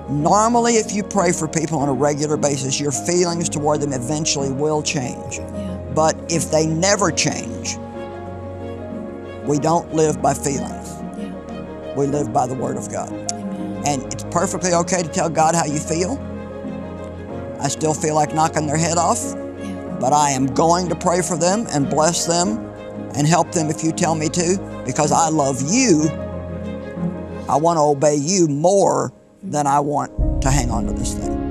Normally, if you pray for people on a regular basis, your feelings toward them eventually will change. Yeah. But if they never change, we don't live by feelings. Yeah. We live by the Word of God. Amen. And it's perfectly okay to tell God how you feel. I still feel like knocking their head off, Yeah. but I am going to pray for them and bless them and help them if you tell me to, because I love you. I want to obey you more than I want to hang on to this thing.